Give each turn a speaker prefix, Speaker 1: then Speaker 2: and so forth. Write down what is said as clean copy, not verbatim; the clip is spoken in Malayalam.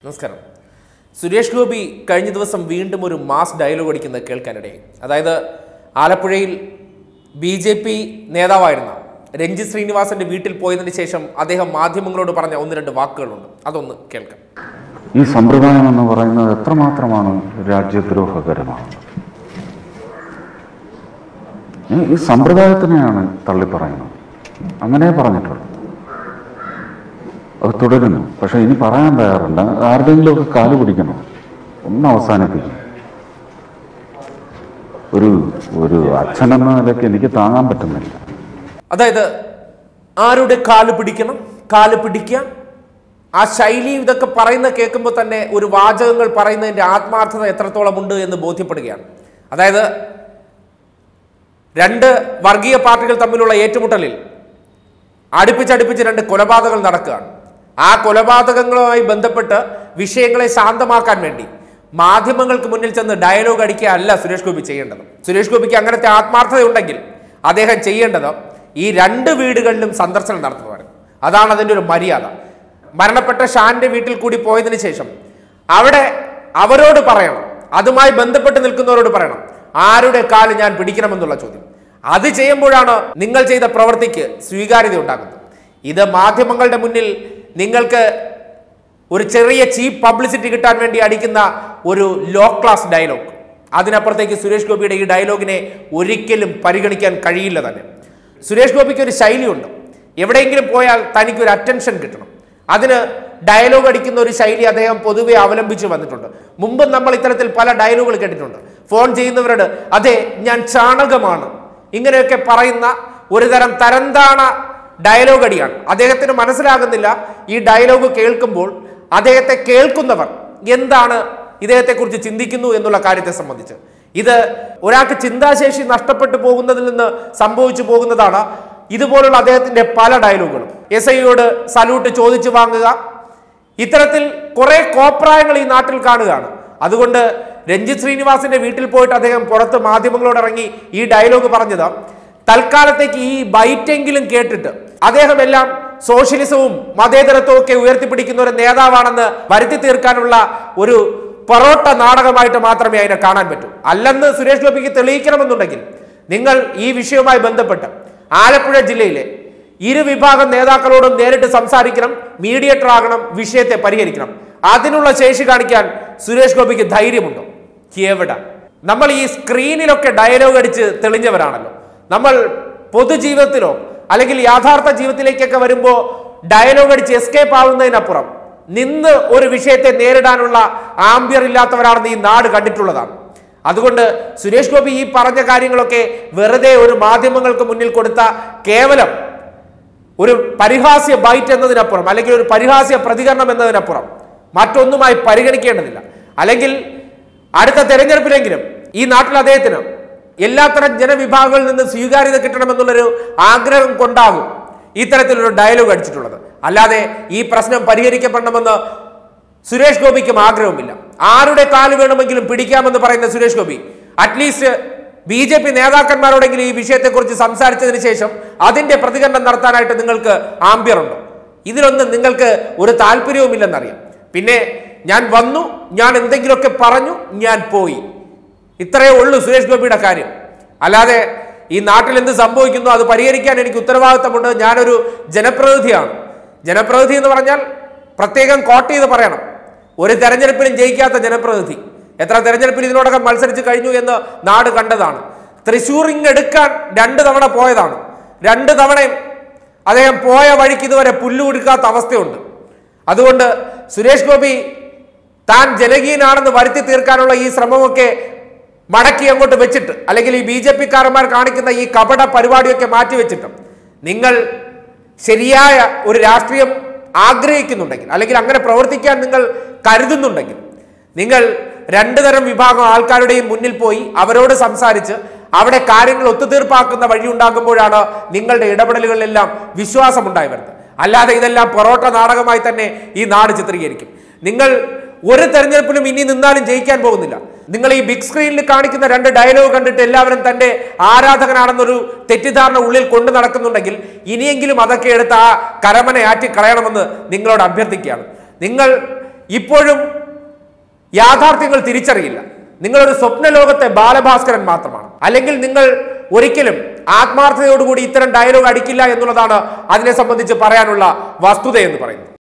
Speaker 1: നമസ്കാരം. സുരേഷ് ഗോപി കഴിഞ്ഞ ദിവസം വീണ്ടും ഒരു മാസ് ഡയലോഗ് അടിക്കുന്നത് കേൾക്കാനിടയായി. അതായത് ആലപ്പുഴയിൽ BJP നേതാവായിരുന്ന രഞ്ജിത്ത് ശ്രീനിവാസന്റെ വീട്ടിൽ പോയതിനു ശേഷം അദ്ദേഹം മാധ്യമങ്ങളോട് പറഞ്ഞ ഒന്ന് രണ്ട് വാക്കുകളുണ്ട്. അതൊന്ന് കേൾക്കാം.
Speaker 2: ഈ സമ്പ്രദായം എന്ന് പറയുന്നത് എത്രമാത്രമാണ് രാജ്യദ്രോഹകരമാണ്. ഈ സമ്പ്രദായത്തിനെയാണ് തള്ളിപ്പറയുന്നത്. അങ്ങനെ പറഞ്ഞിട്ടുള്ളൂ. അത് തുടരുന്നു. പക്ഷെ ഇനി പറയാൻ തയ്യാറുണ്ട്. ആരുടെയെങ്കിലുമൊക്കെ കാല് പിടിക്കണം, ഒന്ന് അവസാനിപ്പിക്കണം. ഒരു അച്ഛനെന്ന നിലയ്ക്ക് എനിക്ക് താങ്ങാൻ പറ്റുന്നില്ല.
Speaker 1: അതായത് ആരുടെ കാല് പിടിക്കണം, കാല് പിടിക്കുക, ആ ശൈലി ഇതൊക്കെ പറയുന്ന കേൾക്കുമ്പോൾ തന്നെ ഒരു വാചകങ്ങൾ പറയുന്നതിൻ്റെ ആത്മാർത്ഥത എത്രത്തോളം ഉണ്ട് എന്ന് ബോധ്യപ്പെടുകയാണ്. അതായത് രണ്ട് വർഗീയ പാർട്ടികൾ തമ്മിലുള്ള ഏറ്റുമുട്ടലിൽ അടുപ്പിച്ചടുപ്പിച്ച് രണ്ട് കൊലപാതകങ്ങൾ നടക്കുകയാണ്. ആ കൊലപാതകങ്ങളുമായി ബന്ധപ്പെട്ട് വിഷയങ്ങളെ ശാന്തമാക്കാൻ വേണ്ടി മാധ്യമങ്ങൾക്ക് മുന്നിൽ ചെന്ന് ഡയലോഗ് അടിക്കുക അല്ല സുരേഷ് ഗോപി ചെയ്യേണ്ടത്. സുരേഷ് ഗോപിക്ക് അങ്ങനത്തെ ആത്മാർത്ഥതയുണ്ടെങ്കിൽ അദ്ദേഹം ചെയ്യേണ്ടത് ഈ രണ്ട് വീടുകളിലും സന്ദർശനം നടത്തുന്നതാണ്. അതാണ് അതിൻ്റെ ഒരു മര്യാദ. മരണപ്പെട്ട ഷാന്റെ വീട്ടിൽ കൂടി പോയതിനു ശേഷം അവിടെ അവരോട് പറയണം, അതുമായി ബന്ധപ്പെട്ട് നിൽക്കുന്നവരോട് പറയണം, ആരുടെ കാല് ഞാൻ പിടിക്കണമെന്നുള്ള ചോദ്യം. അത് ചെയ്യുമ്പോഴാണ് നിങ്ങൾ ചെയ്ത പ്രവൃത്തിക്ക് സ്വീകാര്യത ഉണ്ടാകുന്നത്. ഇത് മാധ്യമങ്ങളുടെ മുന്നിൽ നിങ്ങൾക്ക് ഒരു ചെറിയ ചീപ്പ് പബ്ലിസിറ്റി കിട്ടാൻ വേണ്ടി അടിക്കുന്ന ഒരു ലോ ക്ലാസ് ഡയലോഗ്. അതിനപ്പുറത്തേക്ക് സുരേഷ് ഗോപിയുടെ ഈ ഡയലോഗിനെ ഒരിക്കലും പരിഗണിക്കാൻ കഴിയില്ല തന്നെ. സുരേഷ് ഗോപിക്ക് ഒരു ശൈലിയുണ്ട്. എവിടെയെങ്കിലും പോയാൽ തനിക്കൊരു അറ്റൻഷൻ കിട്ടണം. അതിന് ഡയലോഗ് അടിക്കുന്ന ഒരു ശൈലി അദ്ദേഹം പൊതുവെ അവലംബിച്ച് വന്നിട്ടുണ്ട്. മുമ്പ് നമ്മൾ ഇത്തരത്തിൽ പല ഡയലോഗുകൾ കേട്ടിട്ടുണ്ട്. ഫോൺ ചെയ്യുന്നവരോട് അതെ ഞാൻ ചാണകമാണ് ഇങ്ങനെയൊക്കെ പറയുന്ന ഒരു തരം തരംതാണ ഡയലോഗ് അടിയാണ്. അദ്ദേഹത്തിന് മനസ്സിലാകുന്നില്ല ഈ ഡയലോഗ് കേൾക്കുമ്പോൾ അദ്ദേഹത്തെ കേൾക്കുന്നവർ എന്താണ് ഇദ്ദേഹത്തെക്കുറിച്ച് ചിന്തിക്കുന്നു എന്നുള്ള കാര്യത്തെ സംബന്ധിച്ച്. ഇത് ഒരാൾക്ക് ചിന്താശേഷി നഷ്ടപ്പെട്ടു പോകുന്നതിൽ നിന്ന് സംഭവിച്ചു പോകുന്നതാണ് ഇതുപോലുള്ള അദ്ദേഹത്തിന്റെ പല ഡയലോഗുകളും. SIയോട് സല്യൂട്ട് ചോദിച്ചു വാങ്ങുക, ഇത്തരത്തിൽ കുറെ കോപ്രായങ്ങൾ ഈ നാട്ടിൽ കാണുകയാണ്. അതുകൊണ്ട് രഞ്ജിത്ത് ശ്രീനിവാസന്റെ വീട്ടിൽ പോയിട്ട് അദ്ദേഹം പുറത്ത് മാധ്യമങ്ങളോട് ഇറങ്ങി ഈ ഡയലോഗ് പറഞ്ഞത് തൽക്കാലത്തേക്ക് ഈ ബൈറ്റെങ്കിലും കേട്ടിട്ട് അദ്ദേഹം എല്ലാം സോഷ്യലിസവും മതേതരത്വവും ഒക്കെ ഉയർത്തിപ്പിടിക്കുന്ന ഒരു നേതാവാണെന്ന് വരുത്തി തീർക്കാനുള്ള ഒരു പൊറോട്ട നാടകമായിട്ട് മാത്രമേ അതിനെ കാണാൻ പറ്റൂ. അല്ലെന്ന് സുരേഷ് ഗോപിക്ക് തെളിയിക്കണമെന്നുണ്ടെങ്കിൽ നിങ്ങൾ ഈ വിഷയവുമായി ബന്ധപ്പെട്ട് ആലപ്പുഴ ജില്ലയിലെ ഇരുവിഭാഗം നേതാക്കളോടും നേരിട്ട് സംസാരിക്കണം, മീഡിയേറ്റർ ആകണം, വിഷയത്തെ പരിഹരിക്കണം. അതിനുള്ള ശേഷി കാണിക്കാൻ സുരേഷ് ഗോപിക്ക് ധൈര്യമുണ്ടോ? എവിടെ? നമ്മൾ ഈ സ്ക്രീനിലൊക്കെ ഡയലോഗ് അടിച്ച് തെളിഞ്ഞവരാണല്ലോ. നമ്മൾ പൊതുജീവിതത്തിലോ അല്ലെങ്കിൽ യാഥാർത്ഥ ജീവിതത്തിലേക്കൊക്കെ വരുമ്പോൾ ഡയലോഗ് അടിച്ച് എസ്കേപ്പ് ആവുന്നതിനപ്പുറം നിന്ന് ഒരു വിഷയത്തെ നേരിടാനുള്ള ആംബിയർ ഇല്ലാത്തവരാണെന്ന് ഈ നാട് കണ്ടിട്ടുള്ളതാണ്. അതുകൊണ്ട് സുരേഷ് ഗോപി ഈ പറഞ്ഞ കാര്യങ്ങളൊക്കെ വെറുതെ ഒരു മാധ്യമങ്ങൾക്ക് മുന്നിൽ കൊടുത്ത കേവലം ഒരു പരിഹാസ്യ ബൈറ്റ് എന്നതിനപ്പുറം അല്ലെങ്കിൽ ഒരു പരിഹാസ്യ പ്രതികരണം എന്നതിനപ്പുറം മറ്റൊന്നുമായി പരിഗണിക്കേണ്ടതില്ല. അല്ലെങ്കിൽ അടുത്ത തെരഞ്ഞെടുപ്പിലെങ്കിലും ഈ നാട്ടിൽ അദ്ദേഹത്തിന് എല്ലാത്തരം ജനവിഭാഗങ്ങളിൽ നിന്ന് സ്വീകാര്യത കിട്ടണമെന്നുള്ളൊരു ആഗ്രഹം കൊണ്ടാകും ഇത്തരത്തിലൊരു ഡയലോഗ് അടിച്ചിട്ടുള്ളത്. അല്ലാതെ ഈ പ്രശ്നം പരിഹരിക്കപ്പെടണമെന്ന് സുരേഷ് ഗോപിക്കും ആഗ്രഹമില്ല. ആരുടെ കാല് വേണമെങ്കിലും പിടിക്കാമെന്ന് പറയുന്ന സുരേഷ് ഗോപി അറ്റ്ലീസ്റ്റ് BJP നേതാക്കന്മാരോടെങ്കിലും ഈ വിഷയത്തെക്കുറിച്ച് സംസാരിച്ചതിന് ശേഷം അതിന്റെ പ്രതികരണം നടത്താനായിട്ട് നിങ്ങൾക്ക് ആംബിയർ ഉണ്ടോ? ഇതിലൊന്നും നിങ്ങൾക്ക് ഒരു താല്പര്യവുമില്ലെന്നറിയാം. പിന്നെ ഞാൻ വന്നു, ഞാൻ എന്തെങ്കിലുമൊക്കെ പറഞ്ഞു, ഞാൻ പോയി, ഇത്രയേ ഉള്ളൂ സുരേഷ് ഗോപിയുടെ കാര്യം. അല്ലാതെ ഈ നാട്ടിൽ എന്ത് സംഭവിക്കുന്നു അത് പരിഹരിക്കാൻ എനിക്ക് ഉത്തരവാദിത്തമുണ്ട്. ഞാനൊരു ജനപ്രതിനിധിയാണ്. ജനപ്രതിനിധി എന്ന് പറഞ്ഞാൽ പ്രത്യേകം കോട്ട് ചെയ്ത് പറയണം. ഒരു തെരഞ്ഞെടുപ്പിലും ജയിക്കാത്ത ജനപ്രതിനിധി. എത്ര തെരഞ്ഞെടുപ്പിൽ ഇതിനോടകം മത്സരിച്ച് കഴിഞ്ഞു എന്ന് നാട് കണ്ടതാണ്. തൃശ്ശൂർ എടുക്കാൻ 2 തവണ പോയതാണ്. 2 തവണയും അദ്ദേഹം പോയ വഴിക്ക് ഇതുവരെ പുല്ല് കൊടുക്കാത്ത അവസ്ഥയുണ്ട്. അതുകൊണ്ട് സുരേഷ് ഗോപി താൻ ജനകീയനാണെന്ന് വരുത്തി തീർക്കാനുള്ള ഈ ശ്രമമൊക്കെ മടക്കി അങ്ങോട്ട് വെച്ചിട്ട്, അല്ലെങ്കിൽ ഈ BJP-കാരന്മാർ കാണിക്കുന്ന ഈ കപട പരിപാടിയൊക്കെ മാറ്റിവെച്ചിട്ടും നിങ്ങൾ ശരിയായ ഒരു രാഷ്ട്രീയം ആഗ്രഹിക്കുന്നുണ്ടെങ്കിൽ, അല്ലെങ്കിൽ അങ്ങനെ പ്രവർത്തിക്കാൻ നിങ്ങൾ കരുതുന്നുണ്ടെങ്കിൽ, നിങ്ങൾ 2 തരം വിഭാഗം ആൾക്കാരുടെയും മുന്നിൽ പോയി അവരോട് സംസാരിച്ച് അവിടെ കാര്യങ്ങൾ ഒത്തുതീർപ്പാക്കുന്ന വഴി ഉണ്ടാകുമ്പോഴാണ് നിങ്ങളുടെ ഇടപെടലുകളിലെല്ലാം വിശ്വാസമുണ്ടായി വരുന്നത്. അല്ലാതെ ഇതെല്ലാം പൊറോട്ട നാടകമായി തന്നെ ഈ നാട് ചിത്രീകരിക്കും. നിങ്ങൾ ഒരു തെരഞ്ഞെടുപ്പിലും ഇനി നിന്നാലും ജയിക്കാൻ പോകുന്നില്ല. നിങ്ങൾ ഈ ബിഗ് സ്ക്രീനിൽ കാണിക്കുന്ന 2 ഡയലോഗ് കണ്ടിട്ട് എല്ലാവരും തന്റെ ആരാധകനാണെന്നൊരു തെറ്റിദ്ധാരണ ഉള്ളിൽ കൊണ്ടു നടക്കുന്നുണ്ടെങ്കിൽ ഇനിയെങ്കിലും അതൊക്കെ എടുത്ത് ആ കരമനെ ആറ്റി കളയണമെന്ന് നിങ്ങളോട് അഭ്യർത്ഥിക്കുകയാണ്. നിങ്ങൾ ഇപ്പോഴും യാഥാർത്ഥ്യങ്ങൾ തിരിച്ചറിയില്ല. നിങ്ങളൊരു സ്വപ്ന ലോകത്തെ ബാലഭാസ്കരൻ മാത്രമാണ്. അല്ലെങ്കിൽ നിങ്ങൾ ഒരിക്കലും ആത്മാർത്ഥതയോടുകൂടി ഇത്തരം ഡയലോഗ് അടിക്കില്ല എന്നുള്ളതാണ് അതിനെ സംബന്ധിച്ച് പറയാനുള്ള വസ്തുത എന്ന് പറയുന്നത്.